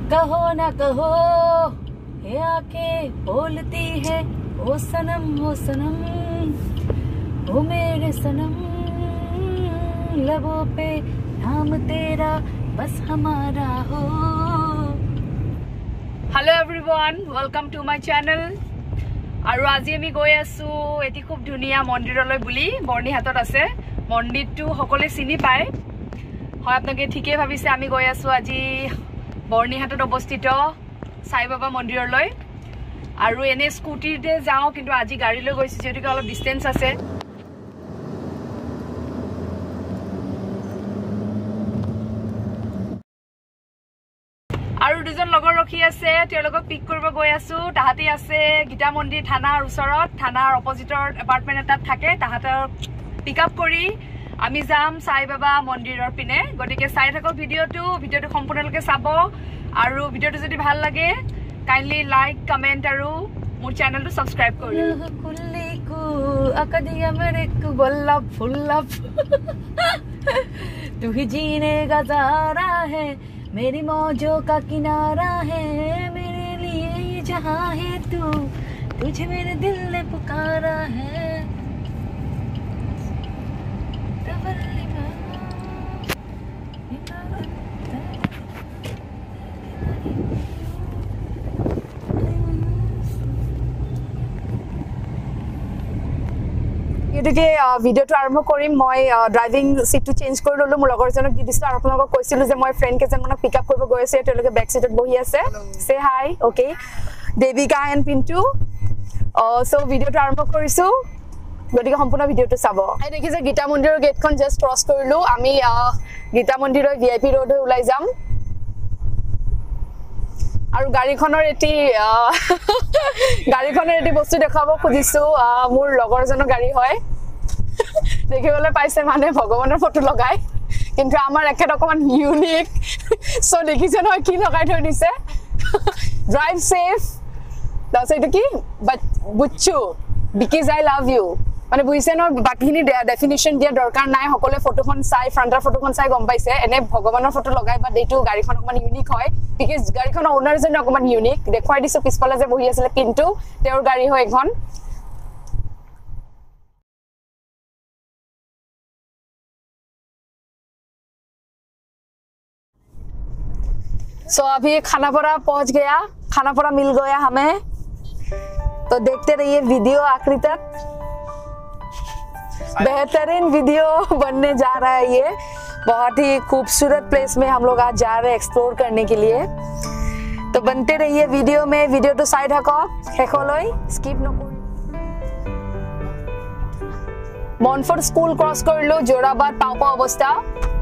कहो ना कहो ये आके बोलती है ओ सनम ओ मेरे सनम लबों पे नाम तेरा बस हमारा हो। Hello everyone, welcome to my channel. और आज आमी गई आसो एटी खूब धुनिया मंदिरলৈ বুলি বৰ্ণিহাটত আছে। মন্দিৰটো সকলোৱে চিনি পায় হয়, আপোনালোকে ঠিকই ভাবিছে। আমি গৈ আছো আজি বৰ্ণিহাটত অৱস্থিত সাই বাবা মন্দিৰলৈ। আৰু এনে স্কুটিতে যাও, কিন্তু আজি গাড়ী লৈ গৈছো যেহেতু অলপ ডিস্টেন্স আছে। আৰু দুজন লগৰ ৰখি আছে, তেওঁলোকক পিক কৰিব গৈ আছো। তাহাঁতি আছে গীতা মন্দিৰ থানাৰ ওচৰত, থানাৰ অপজিটৰ এপাৰ্টমেন্ট এটাত থাকে। তাহাঁতৰ পিক আপ কৰি আমি যাম সাই বাবা মন্দিৰৰ পিনে। গতিকে চাই থাকক ভিডিঅ'টো সম্পূৰ্ণলৈকে চাব। আৰু ভিডিঅ'টো যদি ভাল লাগে কাইণ্ডলি লাইক কমেন্ট আৰু মোৰ চেনেলটো সাবস্ক্ৰাইব কৰিব। तू ही जीने का सहारा है, मेरी मौजों का किनारा है, मेरे लिए ये जहां है तू, तुझे मेरे दिल ने पुकारा है। এদিকে ভিডিওটো আৰম্ভ কৰিম। মই ড্ৰাইভিং সিটটো চেঞ্জ কৰি ললো, মোৰ লগৰজনক দি দিছো। আৰু আপোনালোকক কৈছিলো যে মই ফ্ৰেণ্ড কেইজনমানক পিক আপ কৰিব গৈ আছো। তেওঁলোকে বেক সিটত বহি আছে। Say hi. Okay, Debika and Pintu. So ভিডিওটো আৰম্ভ কৰিছো, গতিকে সম্পূৰ্ণ ভিডিওটো চাব। এই দেখিছে গীতা মন্দিৰৰ গেটখন জাষ্ট ক্ৰছ কৰিলো। আমি গীতা মন্দিৰৰ ভিআইপি ৰোড হৈ ওলাই যাম। আৰু গাড়ীখনৰ এটি বস্তু দেখাব খুজিছো। মোৰ লগৰজনৰ গাড়ী হয়, দেখিবলৈ পাইছে মানে ভগৱানৰ ফটো লগাই, কিন্তু আমাৰ একেটা অকমান ইউনিক। সো দেখিছে নহয় কি লগাই থৈ দিছে, ড্ৰাইভ সেফ। তাৰপিছত এইটো কি বুচ্চু বিকজ আই লাভ ইউ, মানে বুজিছে ন। বাকীখিনি ডেফিনিশ্যন দিয়া দৰকাৰ নাই, সকলোৱে ফটোখন চাই ফ্ৰণ্টৰ ফটোখন চাই গম পাইছে। এনে ভগৱানৰ ফটো লগাই বা এইটো গাড়ীখন অকমান ইউনিক হয়, বিকজ গাড়ীখনৰ ওনাৰজনে অকমান ইউনিক। দেখুৱাই দিছো পিছফালে যে বহি আছিলে পিন্টু, তেওঁৰ গাড়ী হয় এখন। सो अभी खानापारा पहुंच गया, खानापारा मिल गया हमें। तो देखते रहिए वीडियो आखिरी तक, बेहतरीन वीडियो बनने जा रहा है। ये बहुत ही खूबसूरत प्लेस में हम लोग आज जा रहे हैं एक्सप्लोर करने के लिए। तो बनते रहिए वीडियो में। वीडियो तो साइड हको शेषলৈ स्किप नकरि। মনফৰ্ড স্কুল ক্ৰছ কৰিলো, জোৰাবাদ পাও পাও অৱস্থা।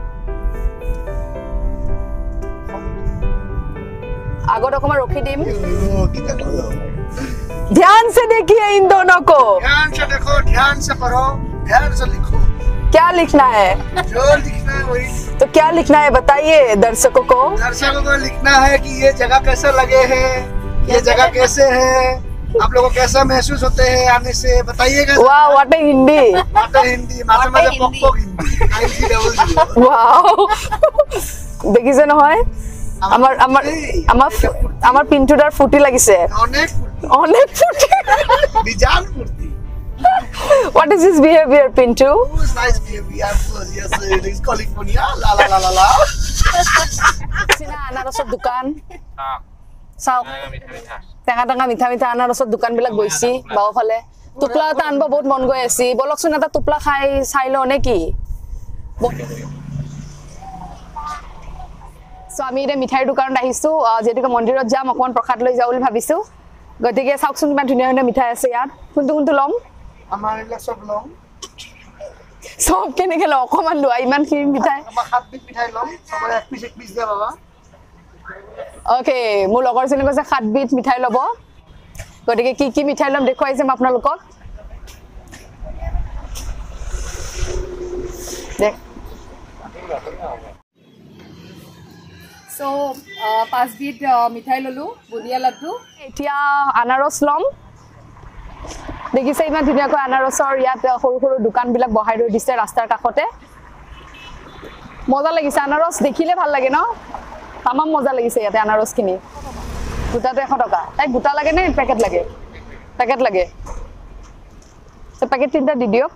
আগত অকমান ৰখি দিম। ध्यान से देखिए इन दोनों को, ध्यान से देखो, ध्यान से पढ़ो, ध्यान से लिखो। क्या लिखना है? जो लिखना है वही। तो क्या लिखना है बताइए दर्शकों को। दर्शकों को लिखना है कि ये जगह कैसे लगे हैं, ये जगह कैसे है, आप लोगों को कैसा महसूस होते हैं आने से, बताइएगा। वाह, व्हाट ए हिंदी, हिंदी माथे पक हिंदी 900। वाओ, দেখিছে নহয় আমার পিন্টুদার ফুটি লাগিছে অনেক ফুটি বিজান ফুটি। What is his behavior, Pintu? Who's nice behavior? Yes, it is California. La la la la la. Sina anarosor dukan. Sao? Tanga mitha anarosor dukan bilak boisi bao phale. Tupla ta anba bahut mon goi asi. Boloksun eta tupla khai sailo neki. So আমি এটা মিঠাইৰ দোকানত আহিছো, যেহেতু মন্দিৰত যাম, অকমান প্ৰসাদ লৈ যাওঁ বুলি ভাবিছো। গতিকে চাওকচোন কিমান ধুনীয়া ধুনীয়া মিঠাই আছে ইয়াত। কোনটো লম? আমাৰ এইবিলাক চব লম। সব কেনেকে লম? অকমান লোৱা, ইমান খিনি মিঠাই। আমাৰ 7 পিচ মিঠাই লম, সবৰে এক পিচ দিয়া বাবা। ওকে, মোৰ লগৰজনে কৈছে 7 বিধ মিঠাই ল'ব। গতিকে কি মিঠাই লম দেখুৱাই যাম আপোনালোকক। দেখ So 5 বিধ মিঠাই ললো, বুনিয়া লাড্ডু। এতিয়া আনাৰস লম। দেখিছে ইমান ধুনীয়াকৈ আনাৰসৰ ইয়াত সৰু সৰু দোকানবিলাক বহাই ৰৈ দিছে ৰাস্তাৰ কাষতে। মজা লাগিছে, আনাৰস দেখিলে ভাল লাগে ন। তামাম মজা লাগিছে ইয়াতে আনাৰসখিনি গোটাটো 100 টকা তাই গোটা লাগে নে পেকেট লাগে পেকেট লাগে তো পেকেট তিনটা দি দিও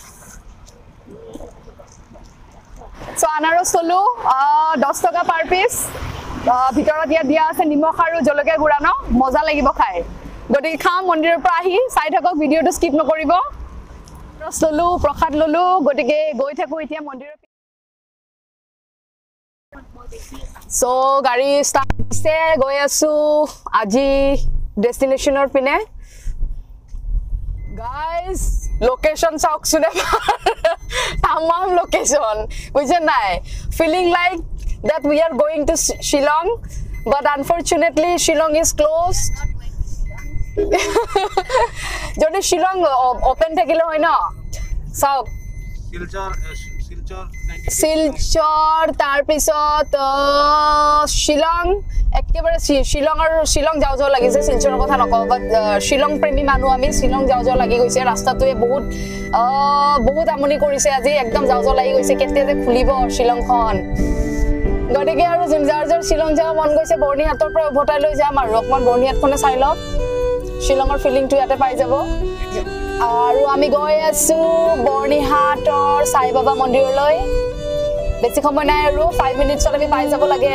সো আনাৰস ললো 10 টকা পাৰ পিস ভিতৰত দিয়া আছে নিমখ আৰু জলকীয়া গুড়া ন মজা লাগিব খাই গতি খাম মন্দিৰৰ পৰা আহি চাই থাকক ভিডিওটো স্কিপ নকৰিব ৰস ললো প্ৰসাদ ললো গতিকে গৈ থাকো এতিয়া মন্দিৰৰ সো গাড়ী ষ্টাৰ্ট হৈছে গৈ আছো আজি ডেষ্টিনেশ্যনৰ পিনে গাইস লোকেশন চাওকচোন tamam location বুঝছেন নাই feeling like that we are going to Shillong but unfortunately Shillong is closed যদি Shillong open থাকিলে হয় না চাওক শিলচৰ তাৰ পিছত Shillong একেবাৰে Shillong যাও লাগিছে শিলচৰৰ কথা নকওঁ বাট Shillong প্ৰেমী মানুহ আমি Shillong যাও লাগি গৈছে ৰাস্তাটোৱে বহুত আমনি কৰিছে আজি একদম যাও লাগি গৈছে কেতিয়া যে খুলিব Shillongখন গতিকে আৰু যাৰ Shillong যাব মন গৈছে বৰ্ণিহাটৰ পৰা উভতাই লৈ যাম আৰু অকমান বৰ্ণিহাটখনে চাই লওক Shillongৰ ফিলিংটো ইয়াতে পাই যাব আৰু আমি গৈ আছো বৰ্ণিহাটৰ সাই বাবা মন্দিৰলৈ বেছি সময় নাই আৰু 5 মিনিটছত আমি পাই যাব লাগে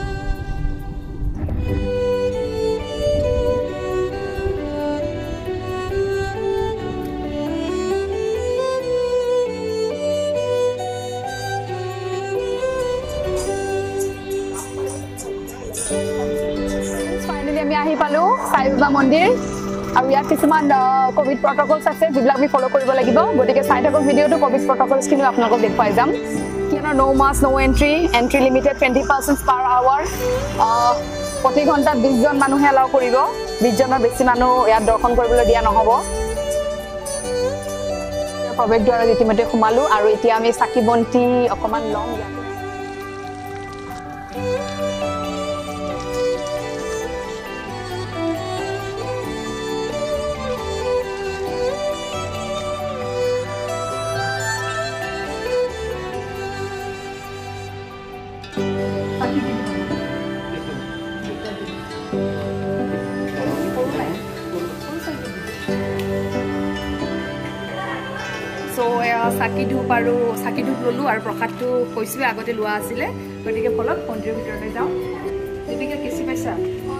আমি আহি পালো সাই বাবা মন্দিৰ আৰু ইয়াত কিছুমান কোভিড প্ৰটোকলছ আছে যিবিলাক আমি ফলো কৰিব লাগিব গতিকে চাই থাকক ভিডিওটো কোভিড প্ৰটোকলছ কিনো আপোনালোকক দেখুৱাই যাম কিয়নো no mask no entry limited 20% per hour প্ৰতি ঘণ্টাত 20 জন মানুহে এলাও কৰিব 20 জনৰ বেছি মানুহ ইয়াত দৰ্শন কৰিবলৈ দিয়া নহব প্ৰৱেশদ্বাৰত ইতিমধ্যে সোমালো আৰু এতিয়া আমি চাকি বন্তি অকমান লম চাকি ধূপ ললো আৰু প্ৰসাদটো কৈছিলো আগতে লোৱা আছিলে গতিকে ফলত মন্দিৰৰ ভিতৰলৈ যাওঁ যেনেকৈ কেঁচি পাইছা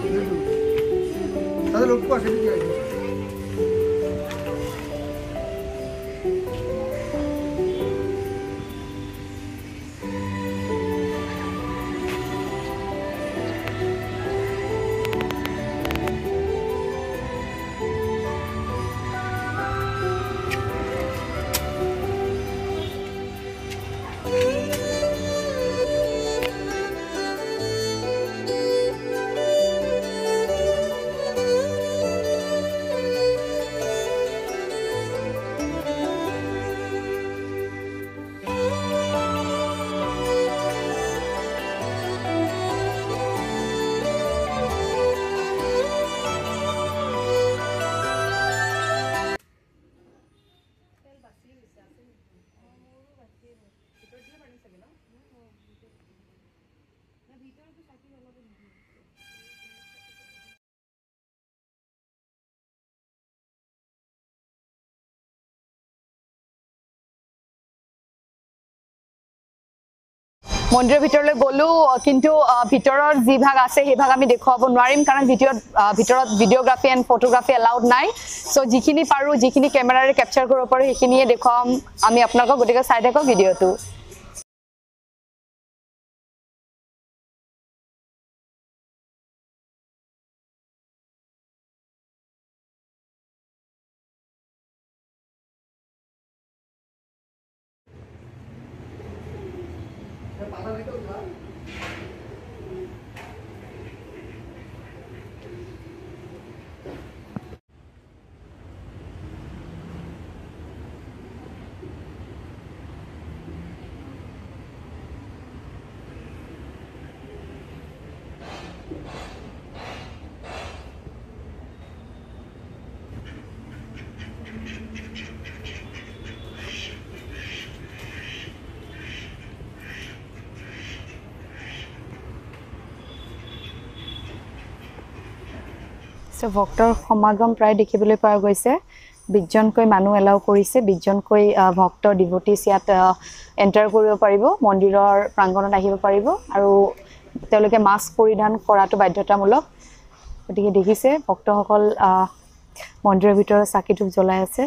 মন্দিৰৰ ভিতৰলৈ গলো কিন্তু ভিতৰৰ যি ভাগ আছে সেই ভাগ আমি দেখুৱাব নোৱাৰিম কাৰণ ভিতৰত ভিডিওগ্ৰাফি এণ্ড ফটোগ্ৰাফি এলাউড নাই সো যিখিনি পাৰো যিখিনি কেমেৰাৰে ক্যাপচাৰ কৰিব পাৰো সেইখিনিয়ে দেখুৱাম আমি আপোনালোকক গতিকে চাই থাকক ভিডিওটো সো ভক্তৰ সমাগম প্ৰায় দেখিবলৈ পোৱা গৈছে 20 জনকৈ মানুহ এলাও কৰিছে 20 জনকৈ ভক্ত ডিভোটিছ ইয়াত এন্টাৰ কৰিব পাৰিব মন্দিৰৰ প্ৰাংগণত আহিব পাৰিব আৰু তেওঁলোকে মাস্ক পৰিধান কৰাটো বাধ্যতামূলক গতিকে দেখিছে ভক্তসকল মন্দিৰৰ ভিতৰত চাকি ধূপ জ্বলাই আছে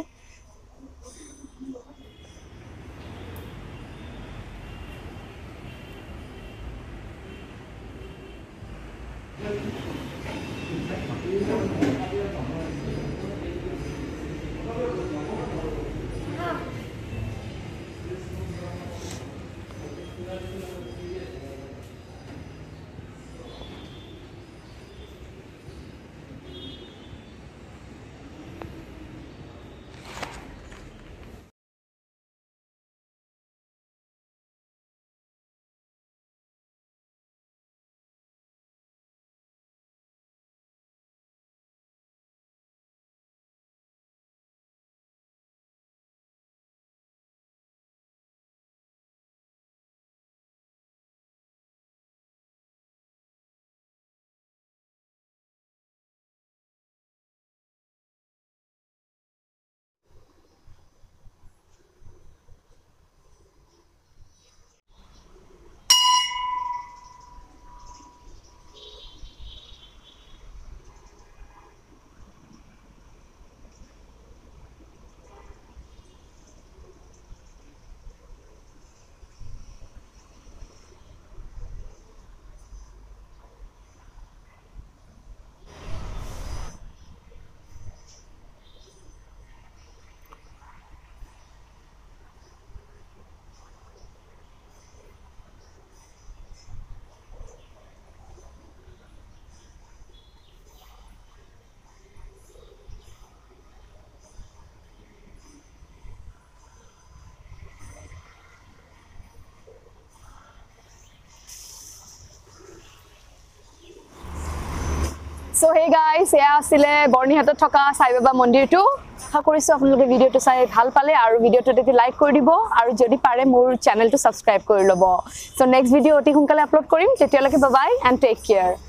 So hey guys, yeah, asile Byrnihatot thoka Sai Baba Mandir tu. আশা কৰিছো আপোনালোকে ভিডিওটো চাই ভাল পালে আৰু ভিডিওটো যদি লাইক কৰি দিব আৰু যদি পাৰে মোৰ চেনেলটো সাবস্ক্ৰাইব কৰি ল'ব। সো নেক্সট ভিডিও অতি সোনকালে আপলোড কৰিম তেতিয়ালৈকে bye bye and take care.